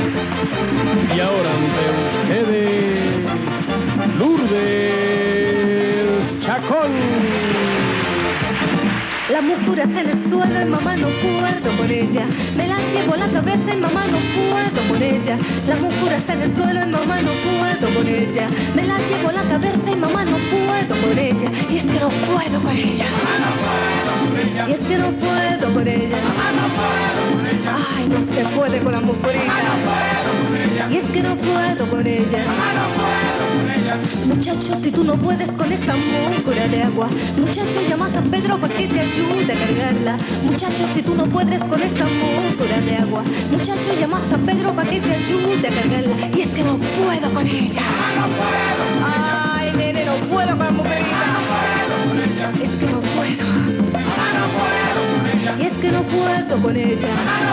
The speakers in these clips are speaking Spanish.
Y ahora ante ustedes, Lourdes Chacón. La mucura está en el suelo y mamá no puedo con ella. Me la llevo a la cabeza y mamá no puedo con ella. La mucura está en el suelo y mamá no puedo con ella. Me la llevo a la cabeza y mamá no puedo con ella. Y es que no puedo con ella. Y es que no puedo con ella. Ay, no se puede con la mucurita. Y es que no puedo con ella. Muchacho, si tú no puedes con esa mucura de agua, muchacho, llama a San Pedro para que te ayude a cargarla. Muchacho, si tú no puedes con esa mucura de agua, muchacho, llama a San Pedro para que te ayude a cargarla. Y es que no puedo con ella. Ay, nene, no puedo con la mujerita. Es que no puedo. Y es que no puedo con ella.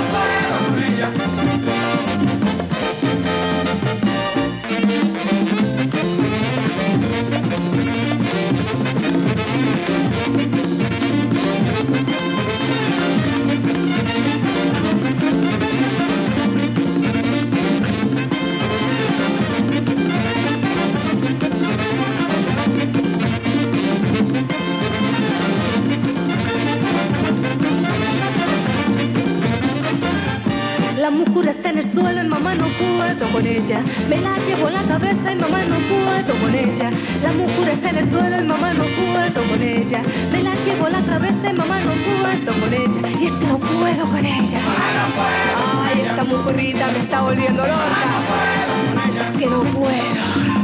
La mucura está en el suelo y mamá no puedo con ella. Me la llevo a la cabeza y mamá no puedo con ella. La mucura está en el suelo y mamá no puedo con ella. Me la llevo a la cabeza y mamá no puedo con ella. Y es que no puedo con ella. Ay, esta mucurita me está volviendo loca. Es que no puedo.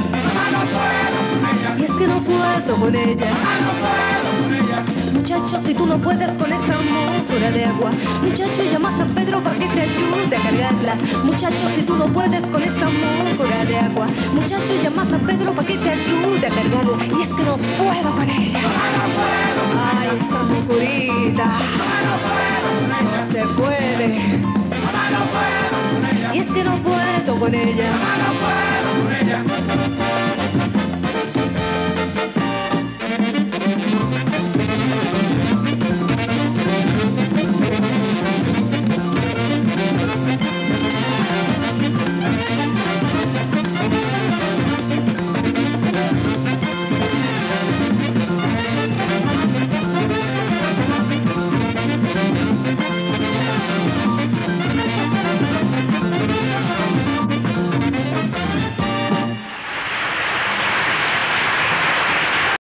Y es que no puedo con ella. Muchacho, si tú no puedes con esa mucura de agua, muchacho, llama a San Pedro para que te ayude a cargarla. Muchacho, si tú no puedes con esa mucura de agua, muchacho, llama a San Pedro para que te ayude a cargarla. Y es que no puedo con ella. Ay, esta mucurita no se puede. Y es que no puedo con ella.